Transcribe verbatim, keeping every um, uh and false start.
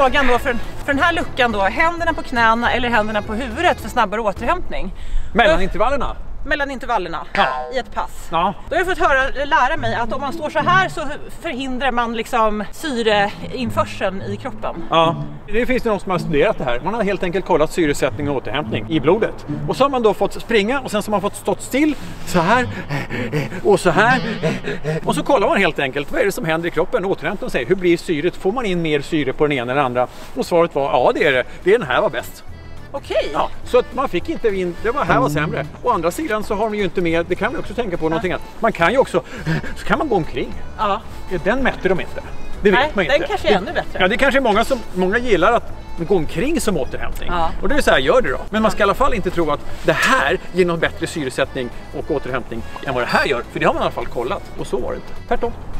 frågan då för, för den här luckan då, händerna på knäna eller händerna på huvudet för snabbare återhämtning? Mellan intervallerna? Mellan intervallerna ja. i ett pass. Ja. Då har jag fått höra, lära mig att om man står så här så förhindrar man liksom syreinförseln i kroppen. Ja, det finns det någon som har studerat det här. Man har helt enkelt kollat syresättning och återhämtning i blodet. Och så har man då fått springa och sen så har man fått stått still så här och så här. Och så kollar man helt enkelt vad är det som händer i kroppen och återhämtar sig. Hur blir syret? Får man in mer syre på den ena eller andra? Och svaret var ja, det är det. Det är den här var bäst. Okej. Ja, så att man fick inte in, det var här var sämre. Å andra sidan så har man ju inte med, det kan man också tänka på någonting annat. Man kan ju också, så kan man gå omkring. Ja. Den mätte de inte. Det vet Nej, man den inte. kanske är ännu bättre. Ja, det kanske är många som, många gillar att gå omkring som återhämtning. Ja. Och det är så här, gör det då. Men man ska i alla fall inte tro att det här ger någon bättre syresättning och återhämtning än vad det här gör. För det har man i alla fall kollat. Och så var det inte. Tvärtom.